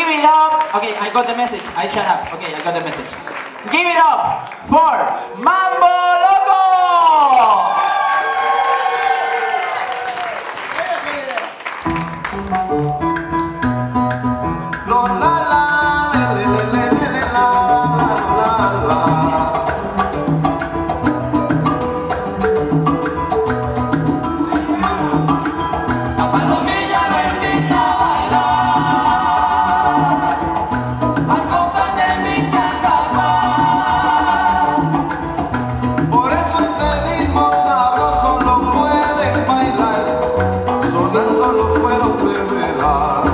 Give it up. Okay, I got the message. I shut up. Okay, I got the message. Give it up for MamboLoco. A Palomilla lo invita a bailar al compás de mi carnaval. Por eso este ritmo sabroso lo pueden bailar, sonando los cueros de verano.